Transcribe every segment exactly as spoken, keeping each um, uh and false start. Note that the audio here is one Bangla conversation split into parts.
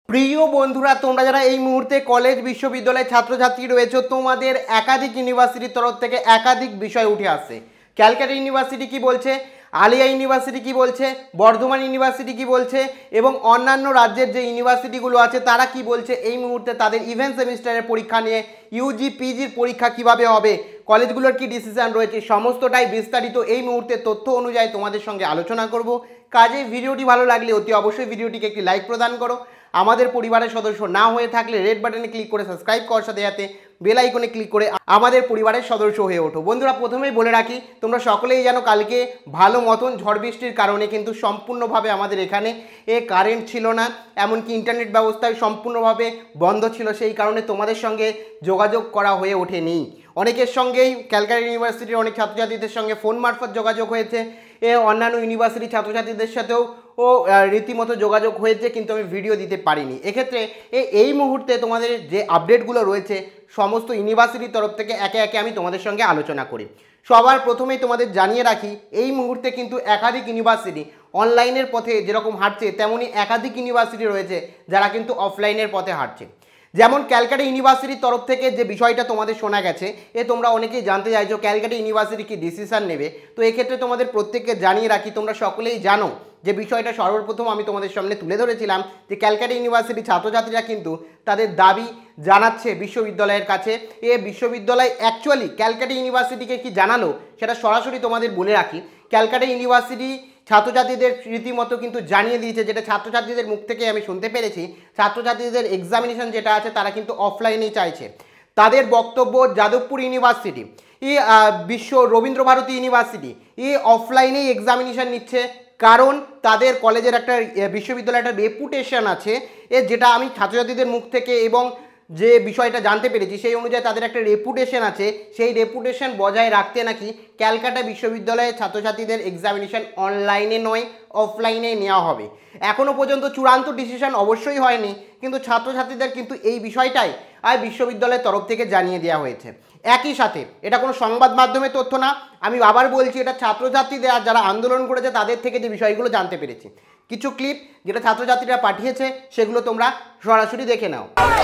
প্রিয় বন্ধুরা, তোমরা যারা এই মুহূর্তে কলেজ বিশ্ববিদ্যালয়ের ছাত্রছাত্রী রয়েছে, তোমাদের একাধিক ইউনিভার্সিটির তরফ থেকে একাধিক বিষয় উঠে আসছে। ক্যালকাটা ইউনিভার্সিটি কি বলছে, আলিয়া ইউনিভার্সিটি কি বলছে, বর্ধমান ইউনিভার্সিটি কি বলছে এবং অন্যান্য রাজ্যের যে ইউনিভার্সিটিগুলো আছে তারা কি বলছে এই মুহূর্তে তাদের ইভেন্ট সেমিস্টারের পরীক্ষা নিয়ে, ইউজি পিজির পরীক্ষা কিভাবে হবে, কলেজগুলোর কি ডিসিশন রয়েছে, সমস্তটাই বিস্তারিত এই মুহূর্তে তথ্য অনুযায়ী তোমাদের সঙ্গে আলোচনা করব। কাজে ভিডিওটি ভালো লাগলে অতি অবশ্যই ভিডিওটিকে একটি লাইক প্রদান করো। আমাদের পরিবারের সদস্য না হয়ে থাকলে রেড বাটনে ক্লিক করে সাবস্ক্রাইব করার সাথে সাথে বেল আইকনে ক্লিক করে আমাদের পরিবারের সদস্য হয়ে ওঠো। বন্ধুরা, প্রথমেই বলে রাখি, তোমরা সকলেই জানো কালকে ভালো মতন ঝড় বৃষ্টির কারণে কিন্তু সম্পূর্ণভাবে আমাদের এখানে এ কারেন্ট ছিল না, এমনকি ইন্টারনেট ব্যবস্থায় সম্পূর্ণভাবে বন্ধ ছিল। সেই কারণে তোমাদের সঙ্গে যোগাযোগ করা হয়ে ওঠেনি। অনেকের সঙ্গেই ক্যালকাটা ইউনিভার্সিটির অনেক ছাত্রছাত্রীদের সঙ্গে ফোন মারফত যোগাযোগ হয়েছে, এ অন্যান্য ইউনিভার্সিটির ছাত্রছাত্রীদের সাথেও ও রীতিমতো যোগাযোগ হয়েছে, কিন্তু আমি ভিডিও দিতে পারিনি। এক্ষেত্রে এই মুহূর্তে তোমাদের যে আপডেটগুলো রয়েছে সমস্ত ইউনিভার্সিটির তরফ থেকে একে একে আমি তোমাদের সঙ্গে আলোচনা করি। সবার প্রথমেই তোমাদের জানিয়ে রাখি, এই মুহূর্তে কিন্তু একাধিক ইউনিভার্সিটি অনলাইনের পথে যেরকম হাঁটছে তেমনি একাধিক ইউনিভার্সিটি রয়েছে যারা কিন্তু অফলাইনের পথে হাঁটছে। যেমন ক্যালকাটা ইউনিভার্সিটির তরফ থেকে যে বিষয়টা তোমাদের শোনা গেছে, এ তোমরা অনেকেই জানতে চাইছো ক্যালকাটা ইউনিভার্সিটি কি ডিসিশন নেবে। তো এক্ষেত্রে তোমাদের প্রত্যেককে জানিয়ে রাখি, তোমরা সকলেই জানো যে বিষয়টা সর্বপ্রথম আমি তোমাদের সামনে তুলে ধরেছিলাম যে ক্যালকাটা ইউনিভার্সিটির ছাত্রছাত্রীরা কিন্তু তাদের দাবি জানাচ্ছে বিশ্ববিদ্যালয়ের কাছে। এ বিশ্ববিদ্যালয় অ্যাকচুয়ালি ক্যালকাটা ইউনিভার্সিটিকে কি জানালো সেটা সরাসরি তোমাদের বলে রাখি। ক্যালকাটা ইউনিভার্সিটি ছাত্রছাত্রীদের রীতিমতো কিন্তু জানিয়ে দিয়েছে, যেটা ছাত্রছাত্রীদের মুখ থেকে আমি শুনতে পেরেছি, ছাত্রছাত্রীদের এক্সামিনেশন যেটা আছে তারা কিন্তু অফলাইনেই চাইছে। তাদের বক্তব্য যাদবপুর ইউনিভার্সিটি, ই বিশ্ব রবীন্দ্রভারতী ইউনিভার্সিটি ই অফলাইনেই এক্সামিনেশন নিচ্ছে, কারণ তাদের কলেজের একটা বিশ্ববিদ্যালয়ের একটা রেপুটেশন আছে, এ যেটা আমি ছাত্রছাত্রীদের মুখ থেকে এবং যে বিষয়টা জানতে পেরেছি সেই অনুযায়ী তাদের একটা রেপুটেশন আছে। সেই রেপুটেশন বজায় রাখতে নাকি ক্যালকাটা বিশ্ববিদ্যালয়ের ছাত্রছাত্রীদের এক্সামিনেশন অনলাইনে নয় অফলাইনে নেওয়া হবে। এখনও পর্যন্ত চূড়ান্ত ডিসিশন অবশ্যই হয়নি, কিন্তু ছাত্রছাত্রীদের কিন্তু এই বিষয়টাই আর বিশ্ববিদ্যালয়ের তরফ থেকে জানিয়ে দেওয়া হয়েছে। একই সাথে এটা কোনো সংবাদ মাধ্যমের তথ্য না, আমি আবার বলছি এটা ছাত্রছাত্রীদের আর যারা আন্দোলন করেছে তাদের থেকে যে বিষয়গুলো জানতে পেরেছি। কিছু ক্লিপ যেটা ছাত্রছাত্রীরা পাঠিয়েছে সেগুলো তোমরা সরাসরি দেখে নাও।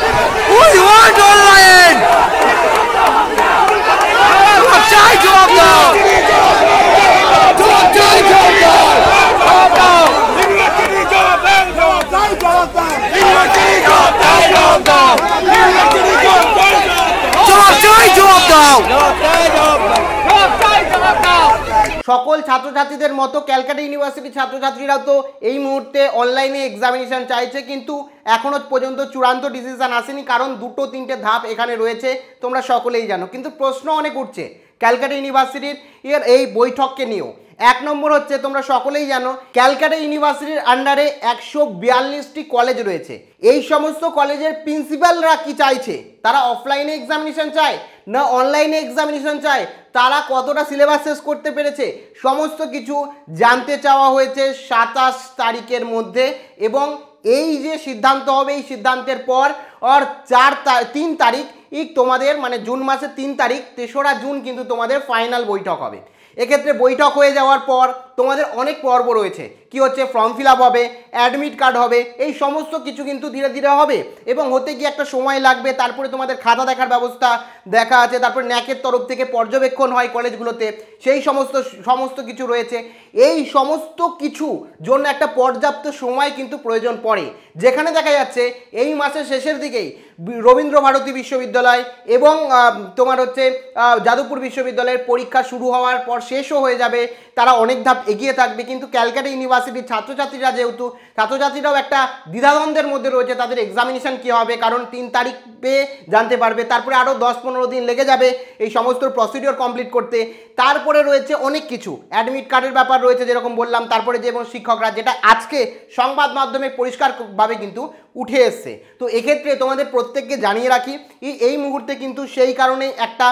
সকল ছাত্রছাত্রীদের মতো ক্যালকাটা ইউনিভার্সিটির ছাত্রছাত্রীরাও তো এই মুহূর্তে অনলাইনে এক্সামিনেশন চাইছে, কিন্তু এখনও পর্যন্ত চূড়ান্ত ডিসিশন আসেনি, কারণ দুটো তিনটে ধাপ এখানে রয়েছে তোমরা সকলেই জানো। কিন্তু প্রশ্ন অনেক উঠছে ক্যালকাটা ইউনিভার্সিটির এর এই বৈঠককে নিয়েও। এক নম্বর হচ্ছে, তোমরা সকলেই জানো ক্যালকাটা ইউনিভার্সিটির আন্ডারে একশো বিয়াল্লিশটি কলেজ রয়েছে। এই সমস্ত কলেজের প্রিন্সিপালরা কি চাইছে? তারা অফলাইনে এক্সামিনেশন চায় না অনলাইনে এক্সামিনেশন চায়? তারা কতটা সিলেবাস শেষ করতে পেরেছে? সমস্ত কিছু জানতে চাওয়া হয়েছে সাতাশ তারিখের মধ্যে, এবং এই যে সিদ্ধান্ত হবে এই সিদ্ধান্তের পর আর চার তিন তারিখ তোমাদের মানে জুন মাসের তিন তারিখ তেসরা জুন কিন্তু তোমাদের ফাইনাল বৈঠক হবে। এক্ষেত্রে বৈঠক হয়ে যাওয়ার পর তোমাদের অনেক পর্ব রয়েছে, কি হচ্ছে ফর্ম ফিল আপ হবে, অ্যাডমিট কার্ড হবে, এই সমস্ত কিছু কিন্তু ধীরে ধীরে হবে এবং হতে গিয়ে একটা সময় লাগবে। তারপরে তোমাদের খাতা দেখার ব্যবস্থা দেখা আছে, তারপর ন্যাকের তরফ থেকে পর্যবেক্ষণ হয় কলেজগুলোতে, সেই সমস্ত সমস্ত কিছু রয়েছে। এই সমস্ত কিছু জন্য একটা পর্যাপ্ত সময় কিন্তু প্রয়োজন পড়ে, যেখানে দেখা যাচ্ছে এই মাসের শেষের দিকেই রবীন্দ্রভারতী বিশ্ববিদ্যালয় এবং তোমার হচ্ছে যাদবপুর বিশ্ববিদ্যালয়ের পরীক্ষা শুরু হওয়ার পর শেষও হয়ে যাবে, তারা অনেক ধাপ এগিয়ে থাকবে। কিন্তু ক্যালকাটা ইউনিভার্সিটির ছাত্রছাত্রীরা যেহেতু ছাত্রছাত্রীরাও একটা দ্বিধাদ্বন্দ্বের মধ্যে রয়েছে তাদের এক্সামিনেশন কী হবে, কারণ তিন তারিখ পেয়ে জানতে পারবে, তারপরে আরও দশ পনেরো দিন লেগে যাবে এই সমস্ত প্রসিডিওর কমপ্লিট করতে। তারপরে রয়েছে অনেক কিছু, অ্যাডমিট কার্ডের ব্যাপার রয়েছে যেরকম বললাম, তারপরে যেমন শিক্ষকরা, যেটা আজকে সংবাদ মাধ্যমে পরিষ্কারভাবে কিন্তু উঠে এসছে। তো এক্ষেত্রে তোমাদের প্রত্যেককে জানিয়ে রাখি, এই মুহূর্তে কিন্তু সেই কারণে একটা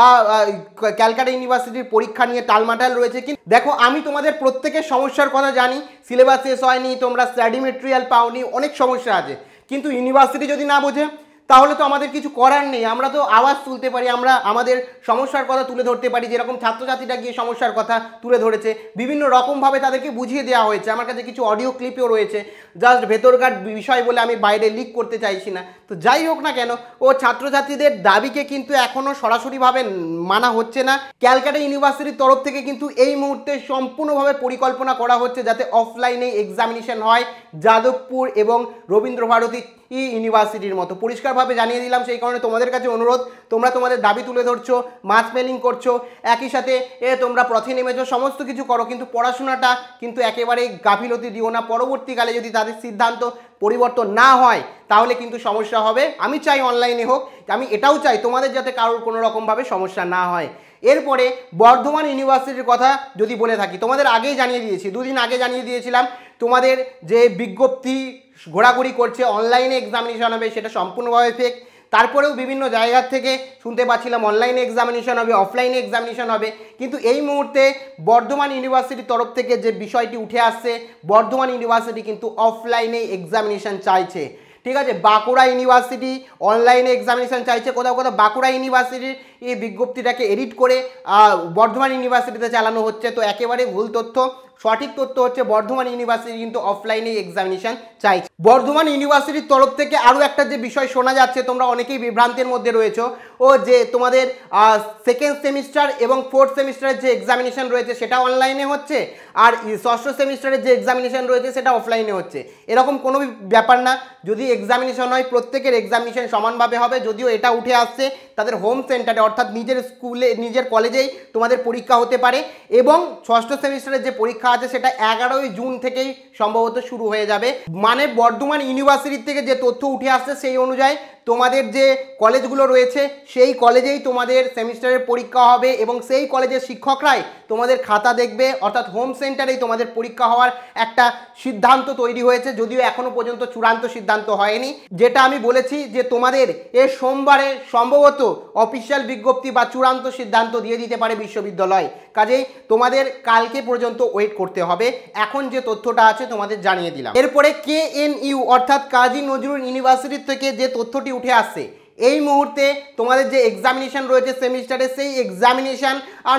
ক্যালকাটা ইউনিভার্সিটির পরীক্ষা নিয়ে টালমাটাল রয়েছে। কিন্তু দেখো, আমি তোমাদের প্রত্যেকের সমস্যার কথা জানি, সিলেবাস শেষ হয়নি, তোমরা স্টাডি মেটেরিয়াল পাওনি, অনেক সমস্যা আছে, কিন্তু ইউনিভার্সিটি যদি না বোঝে তাহলে তো আমাদের কিছু করার নেই, আমরা তো আওয়াজ তুলতে পারি, আমরা আমাদের সমস্যার কথা তুলে ধরতে পারি। যেরকম ছাত্রছাত্রীরা গিয়ে সমস্যার কথা তুলে ধরেছে, বিভিন্ন রকমভাবে তাদেরকে বুঝিয়ে দেওয়া হয়েছে। আমার কাছে কিছু অডিও ক্লিপও রয়েছে, জাস্ট ভেতরকার বিষয় বলে আমি বাইরে লিক করতে চাইছি না। তো যাই হোক না কেন, ও ছাত্রছাত্রীদের দাবিকে কিন্তু এখনও সরাসরিভাবে মানা হচ্ছে না। ক্যালকাটা ইউনিভার্সিটির তরফ থেকে কিন্তু এই মুহূর্তে সম্পূর্ণভাবে পরিকল্পনা করা হচ্ছে যাতে অফলাইনে এক্সামিনেশন হয় যাদবপুর এবং রবীন্দ্রভারতী ইউনিভার্সিটির মতো। পরিষ্কারভাবে জানিয়ে দিলাম, সেই কারণে তোমাদের কাছে অনুরোধ, তোমরা তোমাদের দাবি তুলে ধরছো, মাস মেলিং করছো, একই সাথে এ তোমরা পথে নেমেছো, সমস্ত কিছু করো, কিন্তু পড়াশোনাটা কিন্তু একেবারেই গাফিলতি দিও না। পরবর্তীকালে যদি তাদের সিদ্ধান্ত পরিবর্তন না হয় তাহলে কিন্তু সমস্যা হবে। আমি চাই অনলাইনে হোক, আমি এটাও চাই তোমাদের যাতে কারোর কোনো রকমভাবে সমস্যা না হয়। এরপরে বর্ধমান ইউনিভার্সিটির কথা যদি বলে থাকি, তোমাদের আগেই জানিয়ে দিয়েছি, দুদিন আগে জানিয়ে দিয়েছিলাম তোমাদের যে বিজ্ঞপ্তি ঘোরাঘুরি করছে অনলাইনে এক্সামিনেশন হবে সেটা সম্পূর্ণভাবে ফেক। তারপরেও বিভিন্ন জায়গা থেকে শুনতে পাচ্ছিলাম অনলাইনে এক্সামিনেশন হবে, অফলাইনে এক্সামিনেশন হবে, কিন্তু এই মুহূর্তে বর্ধমান ইউনিভার্সিটির তরফ থেকে যে বিষয়টি উঠে আসছে, বর্ধমান ইউনিভার্সিটি কিন্তু অফলাইনে এক্সামিনেশন চাইছে। ঠিক আছে, বাঁকুড়া ইউনিভার্সিটি অনলাইনে এক্সামিনেশন চাইছে, কোথাও কোথাও বাঁকুড়া ইউনিভার্সিটির এই বিজ্ঞপ্তিটাকে এডিট করে বর্ধমান ইউনিভার্সিটিতে চালানো হচ্ছে। তো একেবারে ভুল তথ্য। সঠিক তথ্য হচ্ছে বর্ধমান ইউনিভার্সিটি কিন্তু অফলাইনে এক্সামিনেশন চাইছে। বর্ধমান ইউনিভার্সিটির তরফ থেকে আরও একটা যে বিষয় শোনা যাচ্ছে, তোমরা অনেকেই বিভ্রান্তের মধ্যে রয়েছো, ও যে তোমাদের সেকেন্ড সেমিস্টার এবং ফোর্থ সেমিস্টারের যে এক্সামিনেশন রয়েছে সেটা অনলাইনে হচ্ছে, আর ষষ্ঠ সেমিস্টারের যে এক্সামিনেশন রয়েছে সেটা অফলাইনে হচ্ছে। এরকম কোনো ব্যাপার না। যদি এক্সামিনেশন হয় প্রত্যেকের এক্সামিনেশন সমানভাবে হবে। যদিও এটা উঠে আসছে তাদের হোম সেন্টারে অর্থাৎ নিজের স্কুলে নিজের কলেজেই তোমাদের পরীক্ষা হতে পারে, এবং ষষ্ঠ সেমিস্টারের যে পরীক্ষা আছে সেটা এগারোই জুন থেকেই সম্ভবত শুরু হয়ে যাবে। মানে বর্ধমান ইউনিভার্সিটি থেকে যে তথ্য উঠে আসছে সেই অনুযায়ী তোমাদের যে কলেজগুলো রয়েছে সেই কলেজেই তোমাদের সেমিস্টারের পরীক্ষা হবে, এবং সেই কলেজের শিক্ষকরাই তোমাদের খাতা দেখবে, অর্থাৎ হোম সেন্টারেই তোমাদের পরীক্ষা হওয়ার একটা সিদ্ধান্ত তৈরি হয়েছে। যদিও এখনো পর্যন্ত চূড়ান্ত সিদ্ধান্ত হয়নি। যেটা আমি বলেছি যে তোমাদের এ সোমবারে সম্ভবত অফিসিয়াল বিজ্ঞপ্তি বা চূড়ান্ত সিদ্ধান্ত দিয়ে দিতে পারে বিশ্ববিদ্যালয়। কাজেই তোমাদের কালকে পর্যন্ত ওয়েট করতে হবে। এখন যে তথ্যটা আছে তোমাদের জানিয়ে দিলাম। এরপরে কে এন ইউ অর্থাৎ কাজী নজরুল ইউনিভার্সিটি থেকে যে তথ্যটি উঠে আসছে, এই মুহূর্তে তোমাদের যে এক্সামিনেশন রয়েছে সেমিস্টারে, সেই এক্সামিনেশন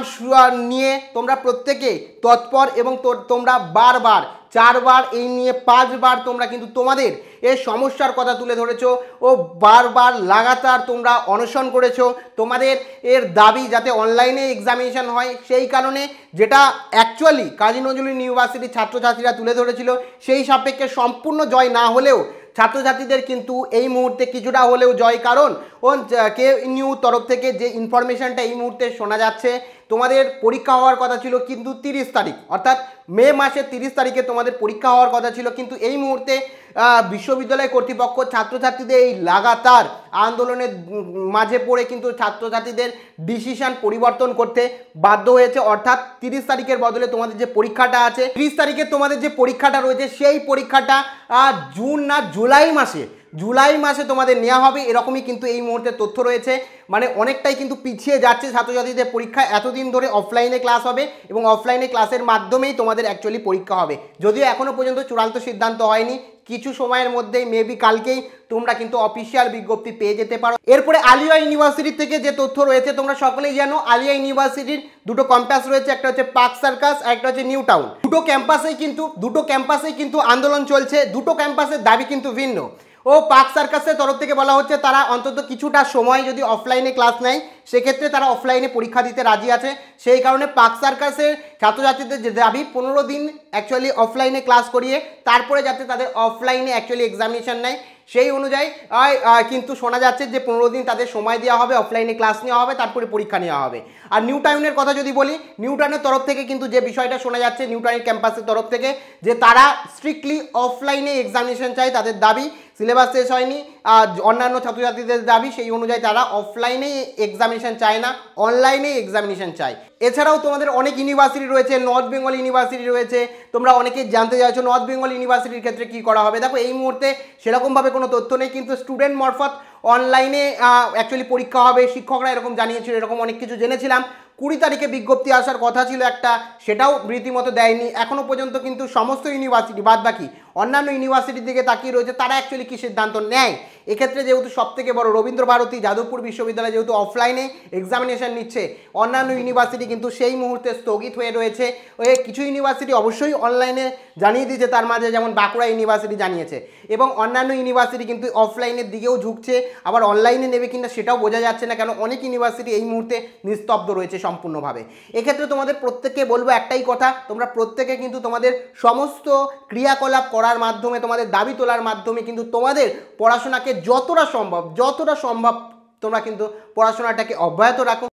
নিয়ে তোমরা প্রত্যেকে তৎপর, এবং তোমরা বারবার চারবার এই নিয়ে পাঁচবার তোমরা কিন্তু তোমাদের এই সমস্যার কথা তুলে ধরেছো, ও বারবার লাগাতার তোমরা অনশন করেছো তোমাদের এর দাবি যাতে অনলাইনে এক্সামিনেশন হয়। সেই কারণে যেটা অ্যাকচুয়ালি কাজী নজরুল ইউনিভার্সিটির ছাত্রছাত্রীরা তুলে ধরেছিল সেই সাপেক্ষে সম্পূর্ণ জয় না হলেও ছাত্রছাত্রীদের কিন্তু এই মুহূর্তে কিছুটা হলেও জয়। কারণ ও কে নিউ তরফ থেকে যে ইনফরমেশনটা এই মুহূর্তে শোনা যাচ্ছে, তোমাদের পরীক্ষা হওয়ার কথা ছিল কিন্তু তিরিশ তারিখ অর্থাৎ মে মাসের তিরিশ তারিখে তোমাদের পরীক্ষা হওয়ার কথা ছিল, কিন্তু এই মুহূর্তে বিশ্ববিদ্যালয় কর্তৃপক্ষ ছাত্রছাত্রীদের এই লাগাতার আন্দোলনের মাঝে পড়ে কিন্তু ছাত্রছাত্রীদের ডিসিশন পরিবর্তন করতে বাধ্য হয়েছে। অর্থাৎ তিরিশ তারিখের বদলে তোমাদের যে পরীক্ষাটা আছে, তিরিশ তারিখে তোমাদের যে পরীক্ষাটা রয়েছে সেই পরীক্ষাটা জুন না জুলাই মাসে জুলাই মাসে তোমাদের নেওয়া হবে, এরকমই কিন্তু এই মুহূর্তে তথ্য রয়েছে। মানে অনেকটাই কিন্তু পিছিয়ে যাচ্ছে ছাত্রছাত্রীদের পরীক্ষা। এতদিন ধরে অফলাইনে ক্লাস হবে এবং অফলাইনে ক্লাসের মাধ্যমেই তোমাদের অ্যাকচুয়ালি পরীক্ষা হবে। যদিও এখনও পর্যন্ত চূড়ান্ত সিদ্ধান্ত হয়নি, কিছু সময়ের মধ্যেই মেবি কালকেই তোমরা কিন্তু অফিসিয়াল বিজ্ঞপ্তি পেয়ে যেতে পারো। এরপরে আলিয়া ইউনিভার্সিটি থেকে যে তথ্য রয়েছে, তোমরা সকলেই জানো আলিয়া ইউনিভার্সিটির দুটো ক্যাম্পাস রয়েছে, একটা হচ্ছে পার্ক সার্কাস আর একটা হচ্ছে নিউ টাউন। দুটো ক্যাম্পাসেই কিন্তু দুটো ক্যাম্পাসেই কিন্তু আন্দোলন চলছে, দুটো ক্যাম্পাসের দাবি কিন্তু ভিন্ন। ও পার্ক সার্কাসের তরফ থেকে বলা হচ্ছে তারা অন্তত কিছুটা সময় যদি অফলাইনে ক্লাস নেয় সেক্ষেত্রে তারা অফলাইনে পরীক্ষা দিতে রাজি আছে। সেই কারণে পার্ক সার্কাসের ছাত্রছাত্রীদের যে দাবি পনেরো দিন অ্যাকচুয়ালি অফলাইনে ক্লাস করিয়ে তারপরে যাতে তাদের অফলাইনে অ্যাকচুয়ালি এক্সামিনেশন নেয়, সেই অনুযায়ী কিন্তু শোনা যাচ্ছে যে পনেরো দিন তাদের সময় দেওয়া হবে, অফলাইনে ক্লাস নেওয়া হবে, তারপরে পরীক্ষা নেওয়া হবে। আর নিউ টাউনের কথা যদি বলি, নিউ টাউনের তরফ থেকে কিন্তু যে বিষয়টা শোনা যাচ্ছে নিউ টাউনের ক্যাম্পাসের তরফ থেকে যে তারা স্ট্রিক্টলি অফলাইনে এক্সামিনেশন চায়, তাদের দাবি সিলেবাস শেষ হয়নি, আর অন্যান্য ছাত্রছাত্রীদের দাবি সেই অনুযায়ী তারা অফলাইনে এক্সামিনেশন চায় না, অনলাইনে এক্সামিনেশন চায়। এছাড়াও তোমাদের অনেক ইউনিভার্সিটি রয়েছে, নর্থ বেঙ্গল ইউনিভার্সিটি রয়েছে, তোমরা অনেকে জানতে চাইছো নর্থ বেঙ্গল ইউনিভার্সিটির ক্ষেত্রে কী করা হবে। দেখো এই মুহূর্তে সেরকমভাবে কোনো তথ্য নেই, কিন্তু স্টুডেন্ট মারফত অনলাইনে অ্যাকচুয়ালি পরীক্ষা হবে, শিক্ষকরা এরকম জানিয়েছিল, এরকম অনেক কিছু জেনেছিলাম। কুড়ি তারিখে বিজ্ঞপ্তি আসার কথা ছিল একটা, সেটাও রীতিমতো দেয়নি এখনও পর্যন্ত। কিন্তু সমস্ত ইউনিভার্সিটি বাদ বাকি অন্যান্য ইউনিভার্সিটির দিকে তাকিয়ে রয়েছে তারা অ্যাকচুয়ালি কী সিদ্ধান্ত নেয় এক্ষেত্রে যেহেতু সবথেকে বড় রবীন্দ্রভারতী যাদবপুর বিশ্ববিদ্যালয় যেহেতু অফলাইনে এক্সামিনেশন নিচ্ছে, অন্যান্য ইউনিভার্সিটি কিন্তু সেই মুহূর্তে স্থগিত হয়ে রয়েছে। ওই কিছু ইউনিভার্সিটি অবশ্যই অনলাইনে জানিয়ে দিয়েছে, তার মাঝে যেমন বাঁকুড়া ইউনিভার্সিটি জানিয়েছে, এবং অন্যান্য ইউনিভার্সিটি কিন্তু অফলাইনের দিকেও ঝুঁকছে। আবার অনলাইনে নেবে কিনা সেটাও বোঝা যাচ্ছে না, কেন অনেক ইউনিভার্সিটি এই মুহূর্তে নিস্তব্ধ রয়েছে সম্পূর্ণভাবে। এক্ষেত্রে তোমাদের প্রত্যেককে বলবো একটাই কথা, তোমরা প্রত্যেকে কিন্তু তোমাদের সমস্ত ক্রিয়াকলাপ করার মাধ্যমে, তোমাদের দাবি তোলার মাধ্যমে কিন্তু তোমাদের পড়াশোনাকে যতটা সম্ভব যতটা সম্ভব তোমরা কিন্তু পড়াশোনাটাকে অব্যাহত রাখো।